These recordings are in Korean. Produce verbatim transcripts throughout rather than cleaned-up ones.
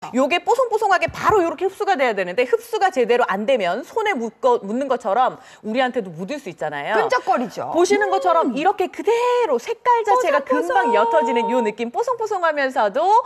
요게 뽀송뽀송하게 바로 이렇게 흡수가 돼야 되는데 흡수가 제대로 안 되면 손에 묻거, 묻는 것처럼 우리한테도 묻을 수 있잖아요. 끈적거리죠. 보시는 음. 것처럼 이렇게 그대로 색깔 자체가 뽀송뽀송. 금방 옅어지는 요 느낌 뽀송뽀송하면서도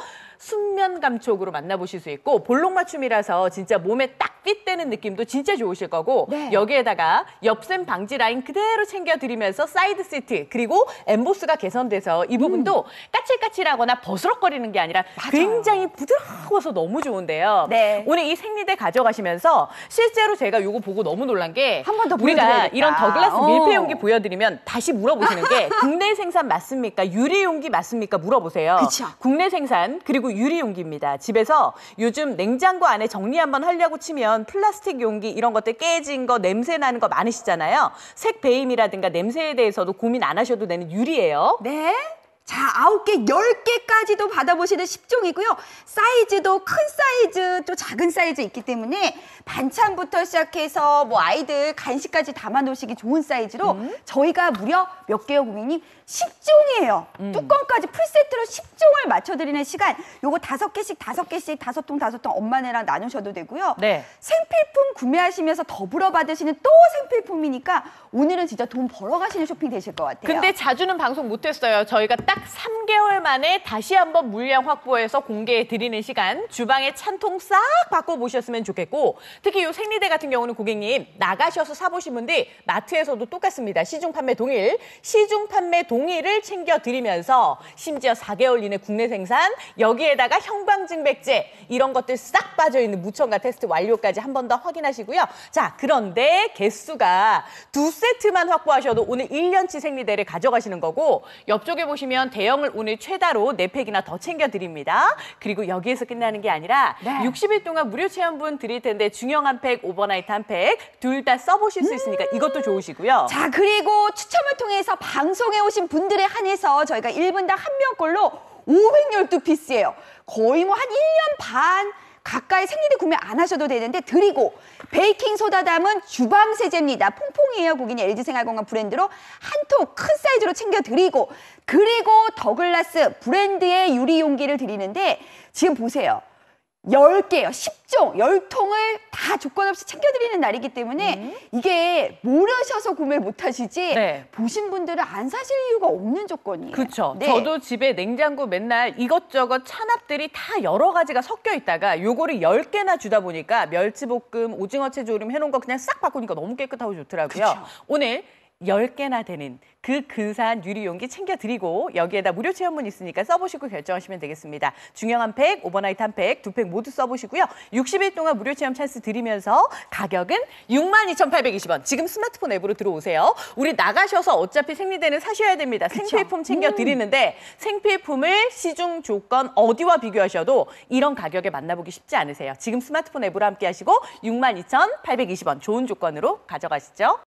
순면 감촉으로 만나보실 수 있고 볼록 맞춤이라서 진짜 몸에 딱 핏되는 느낌도 진짜 좋으실 거고 네. 여기에다가 엽샘 방지 라인 그대로 챙겨드리면서 사이드 시트 그리고 엠보스가 개선돼서 이 부분도 음. 까칠까칠하거나 버스럭거리는 게 아니라 맞아요. 굉장히 부드러워서 너무 좋은데요. 네. 오늘 이 생리대 가져가시면서 실제로 제가 요거 보고 너무 놀란 게 한 번 더 우리가 보여드려야겠다. 이런 더글라스 어. 밀폐 용기 보여드리면 다시 물어보시는 게 국내 생산 맞습니까? 유리 용기 맞습니까? 물어보세요. 그쵸. 국내 생산 그리고 유리 용기입니다. 집에서 요즘 냉장고 안에 정리 한번 하려고 치면 플라스틱 용기 이런 것들 깨진 거 냄새 나는 거 많으시잖아요. 색 배임이라든가 냄새에 대해서도 고민 안 하셔도 되는 유리예요. 네. 자, 아홉 개, 열 개까지도 받아보시는 십 종이고요. 사이즈도 큰 사이즈, 또 작은 사이즈 있기 때문에 반찬부터 시작해서 뭐 아이들 간식까지 담아놓으시기 좋은 사이즈로 음. 저희가 무려 몇 개요, 고객님? 십 종이에요. 음. 뚜껑까지 풀세트로 십 종을 맞춰드리는 시간. 요거 다섯 개씩, 다섯 개씩, 다섯 통, 다섯 통 엄마네랑 나누셔도 되고요. 네. 생필품 구매하시면서 더불어 받으시는 또 생필품이니까 오늘은 진짜 돈 벌어가시는 쇼핑 되실 것 같아요. 근데 자주는 방송 못했어요. 저희가 딱 삼 개월 만에 다시 한번 물량 확보해서 공개해 드리는 시간. 주방에 찬통 싹 바꿔보셨으면 좋겠고 특히 이 생리대 같은 경우는 고객님 나가셔서 사보신 분들 마트에서도 똑같습니다. 시중 판매 동일. 시중 판매 동일을 챙겨드리면서 심지어 사 개월 이내 국내 생산 여기에다가 형광증백제 이런 것들 싹 빠져있는 무첨가 테스트 완료까지 한 번 더 확인하시고요. 자, 그런데 개수가 두 세트만 확보하셔도 오늘 일 년치 생리대를 가져가시는 거고 옆쪽에 보시면 대형을 오늘 최다로 네 팩이나 더 챙겨드립니다. 그리고 여기에서 끝나는 게 아니라 네. 육십 일 동안 무료 체험분 드릴 텐데 중형 한 팩, 오버나이트 한 팩 둘 다 써보실 수 있으니까 음 이것도 좋으시고요. 자, 그리고 추첨을 통해서 방송에 오신 분들에 한해서 저희가 일 분당 한 명꼴로 오백십이 피스예요. 거의 뭐 한 일 년 반 가까이 생리대 구매 안 하셔도 되는데 드리고 베이킹소다 담은 주방세제입니다. 퐁퐁이에요. 고객님 엘지생활건강 브랜드로 한 통 큰 사이즈로 챙겨드리고 그리고 더글라스 브랜드의 유리 용기를 드리는데 지금 보세요. 열 개요. 십 종, 열 통을 다 조건 없이 챙겨드리는 날이기 때문에 음. 이게 모르셔서 구매를 못 하시지 네. 보신 분들은 안 사실 이유가 없는 조건이에요. 그렇죠. 네. 저도 집에 냉장고 맨날 이것저것 찬압들이 다 여러 가지가 섞여 있다가 요거를 열 개나 주다 보니까 멸치볶음, 오징어채 조림 해놓은 거 그냥 싹 바꾸니까 너무 깨끗하고 좋더라고요. 그쵸. 오늘 열 개나 되는 그 근사한 유리 용기 챙겨드리고 여기에다 무료 체험문 있으니까 써보시고 결정하시면 되겠습니다. 중형 한 팩, 오버나이트 한 팩, 두 팩 모두 써보시고요. 육십 일 동안 무료 체험 찬스 드리면서 가격은 육만 이천팔백이십 원. 지금 스마트폰 앱으로 들어오세요. 우리 나가셔서 어차피 생리대는 사셔야 됩니다. 그쵸? 생필품 챙겨드리는데 음. 생필품을 시중 조건 어디와 비교하셔도 이런 가격에 만나보기 쉽지 않으세요. 지금 스마트폰 앱으로 함께 하시고 육만 이천팔백이십 원 좋은 조건으로 가져가시죠.